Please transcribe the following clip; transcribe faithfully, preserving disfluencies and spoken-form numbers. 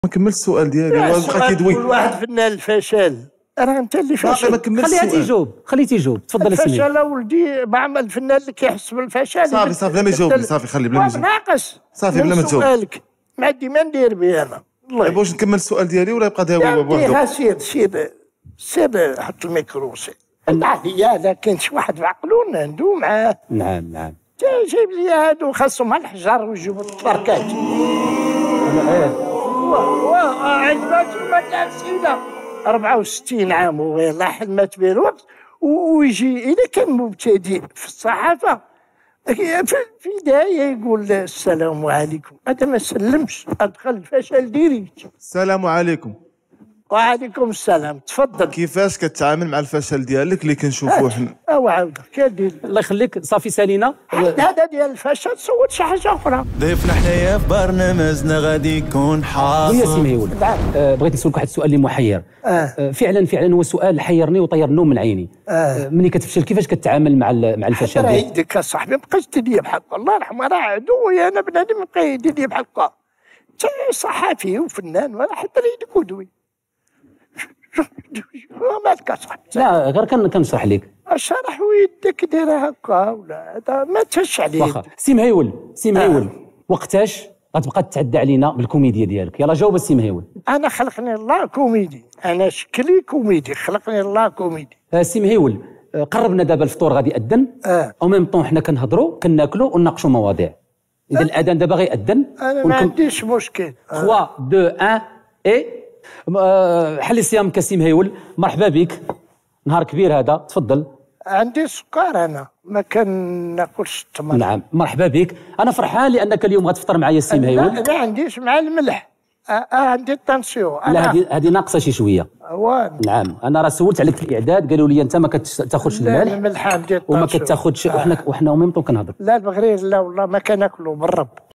ما كملت السؤال ديالي بقى كيدوي. كل واحد فنان الفشل، راه انت اللي فاشل. ما كملت خليها السؤال. تيجاوب، خليه تيجاوب. تفضل اسمي. الفشل اولدي مع الفنان اللي كيحس بالفشل. صافي صافي بلا ما يجاوبني، صافي خلي بلا ما يجاوب. ناقص صافي بلا ما تجاوب. سؤالك ما عندي ما ندير به انا. والله واش نكمل السؤال ديالي ولا يبقى داوي بوحدو؟ سير سير سير حط الميكرو سير. هي هذا كاين شي واحد بعقلو عنده معاه. نعم نعم. جايب لي هادو خاصهم على الحجر ويجيبوا التبركات. واه عجباتي ما الاسئله. أربعة وستين عام ويلا حلمت به الوقت ويجي اذا كان مبتدئ في الصحافه في البدايه يقول السلام عليكم، هذا ما سلمش، ادخل الفشل ديريكت. السلام عليكم. وعليكم السلام، تفضل. كيفاش كتعامل مع الفشل ديالك اللي كنشوفوه حنا؟ او عاودك كدير. الله يخليك صافي سالينا. هذا ديال الفشل صوت شي حاجه اخرى. ضيفنا حنايا في برنامجنا غادي يكون حاصل. ويا سي مهيول، آه بغيت نسولك واحد السؤال اللي محير. آه. آه فعلا فعلا هو سؤال حيرني وطير النوم من عيني. آه. آه ملي كتفشل كيفاش كتعامل مع مع الفشل؟ راه يديك اصاحبي ما بقاش تدير بحال الله يرحمه، راه عدوي انا بنادم ما بقى يدير بحال هكا. انت صحفي وفنان ولا حتى يديك ودوي. مالك اصاحبي؟ لا غير كان كنشرح لك. اشرح ويدك دايره هكا ولا هذا ما تهش عليه. واخا سي مهيول، سي مهيول، آه. وقتاش غتبقى تتعدى علينا بالكوميديا ديالك؟ يلا جاوب السي مهيول. انا خلقني الله كوميدي، انا شكلي كوميدي، خلقني الله كوميدي. آه سي مهيول، آه قربنا دابا الفطور غادي يأذن. اه او ميم طون حنا كنهضروا كناكلوا ونناقشوا مواضيع. اذا آه. الاذان دابا غيأذن انا ما ونكم... عنديش مشكل. ثلاثة اثنين واحد اي حل الصيام كسي مهيول. مرحبا بك، نهار كبير هذا، تفضل. عندي سكر انا ما كناكلش التمر. نعم مرحبا بك، انا فرحان لانك اليوم غتفطر معايا السي مهيول. لا ما عنديش مع الملح. اه, آه عندي الطنسيون. لا هذه هذه ناقصه شي شويه. وان. نعم انا راه سولت عليك في الاعداد قالوا لي انت ما كتاخذش الملح. لا الملح عندي وما كتاخذش. وحنا وحنا وميم طون كنهضر. لا المغرب لا والله ما كناكلو بالرب.